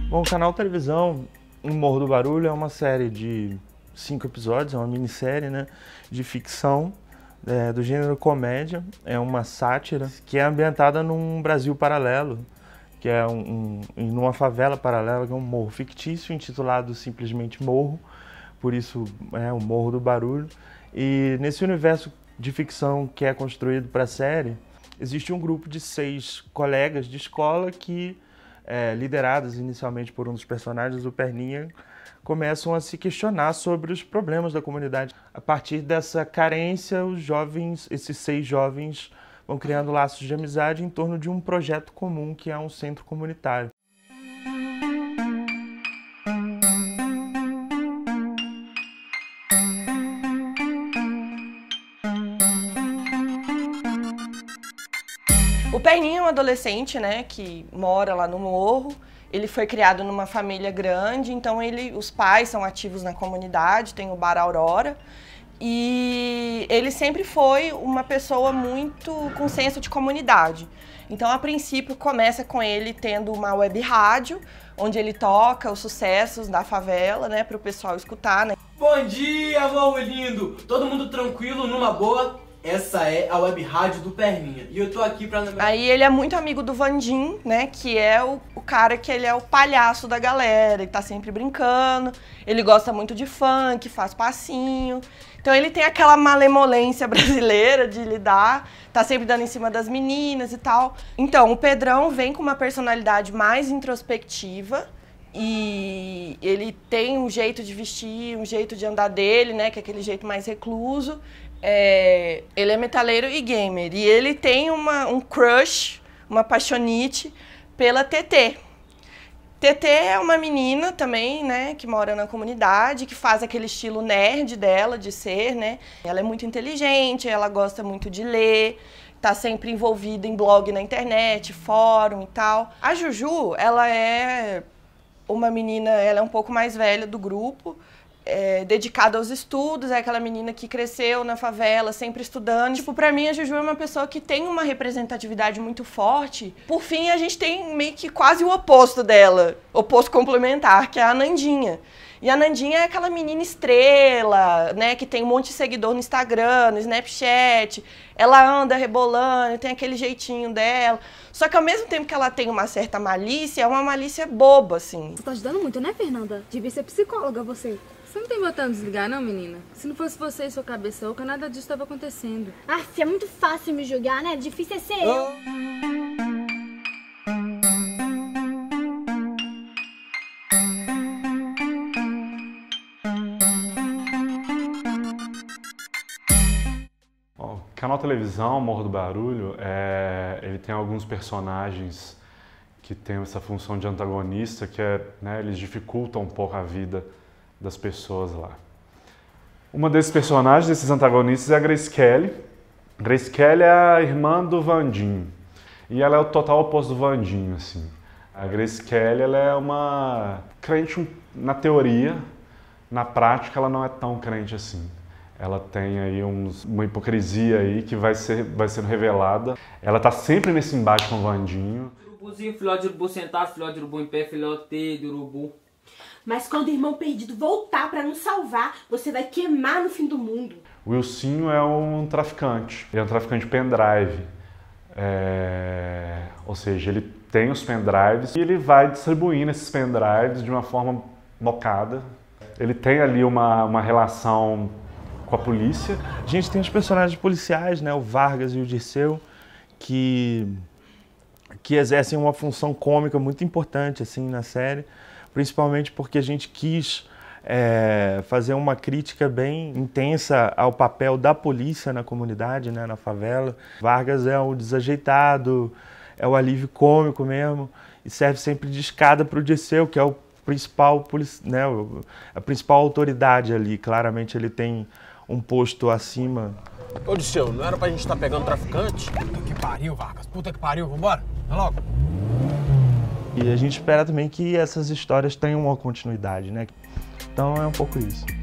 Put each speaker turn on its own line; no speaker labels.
Bom, o canal televisão O Morro do Barulho é uma série de 5 episódios, é uma minissérie, né, de ficção do gênero comédia. É uma sátira que é ambientada num Brasil paralelo, que é numa favela paralela, que é um morro fictício intitulado simplesmente Morro, por isso é o Morro do Barulho. E nesse universo de ficção que é construído para a série, existe um grupo de 6 colegas de escola que, liderados inicialmente por um dos personagens, o Perninha, começam a se questionar sobre os problemas da comunidade. A partir dessa carência, esses 6 jovens, vão criando laços de amizade em torno de um projeto comum, que é um centro comunitário.
O Perninha é um adolescente, né, que mora lá no morro. Ele foi criado numa família grande, então os pais são ativos na comunidade, tem o Bar Aurora. E ele sempre foi uma pessoa muito com senso de comunidade. Então, a princípio, começa com ele tendo uma web rádio, onde ele toca os sucessos da favela, né, para o pessoal escutar, né?
Bom dia, amor lindo! Todo mundo tranquilo, numa boa? Essa é a web rádio do Perninha. E eu tô aqui pra lembrar...
Aí ele é muito amigo do Vandim, né? Que é o cara que ele é o palhaço da galera. Ele tá sempre brincando. Ele gosta muito de funk, faz passinho. Então ele tem aquela malemolência brasileira de lidar. Tá sempre dando em cima das meninas e tal. Então o Pedrão vem com uma personalidade mais introspectiva. E ele tem um jeito de vestir, um jeito de andar dele, né? Que é aquele jeito mais recluso. Ele é metaleiro e gamer. E ele tem um crush, uma paixonite pela TT. TT é uma menina também, né, que mora na comunidade, que faz aquele estilo nerd dela de ser, né? Ela é muito inteligente, ela gosta muito de ler, tá sempre envolvida em blog na internet, fórum e tal. A Juju, ela é uma menina, ela é um pouco mais velha do grupo, dedicada aos estudos, é aquela menina que cresceu na favela, sempre estudando. Tipo, pra mim, a Juju é uma pessoa que tem uma representatividade muito forte. Por fim, a gente tem meio que quase o oposto dela, oposto complementar, que é a Nandinha. E a Nandinha é aquela menina estrela, né, que tem um monte de seguidor no Instagram, no Snapchat. Ela anda rebolando, tem aquele jeitinho dela. Só que ao mesmo tempo que ela tem uma certa malícia, é uma malícia boba, assim.
Você tá ajudando muito, né, Fernanda? Devia ser psicóloga, você.
Você não tem botão de desligar, não, menina? Se não fosse você e sua cabeça oca, nada disso estava acontecendo.
É muito fácil me julgar, né? Difícil é ser eu.
O canal televisão, Morro do Barulho, ele tem alguns personagens que têm essa função de antagonista, que né, eles dificultam um pouco a vida das pessoas lá. Uma desses personagens, desses antagonistas, é a Grace Kelly. Grace Kelly é a irmã do Vandinho. E ela é o total oposto do Vandinho, assim. A Grace Kelly, ela é uma crente na teoria, na prática ela não é tão crente assim. Ela tem aí uma hipocrisia aí que vai sendo revelada. Ela tá sempre nesse embate com o Vandinho.
Urubuzinho, filhote de urubu sentado, filhote de urubu em pé, filhote de urubu.
Mas quando o irmão perdido voltar pra nos salvar, você vai queimar no fim do mundo.
O Wilsinho é um traficante. Ele é um traficante de pendrive. Ou seja, ele tem os pendrives e ele vai distribuindo esses pendrives de uma forma mocada. Ele tem ali uma relação com a polícia.
A gente tem os personagens policiais, né, o Vargas e o Dirceu, que exercem uma função cômica muito importante assim na série, principalmente porque a gente quis fazer uma crítica bem intensa ao papel da polícia na comunidade, né, na favela. Vargas é o desajeitado, é o alívio cômico mesmo, e serve sempre de escada para o Dirceu, que é o principal, né, a principal autoridade ali. Claramente ele tem um posto acima.
Ô, Dirceu, não era pra gente estar pegando traficante? Puta que pariu, Vargas. Puta que pariu. Vambora. Vai logo.
E a gente espera também que essas histórias tenham uma continuidade, né? Então é um pouco isso.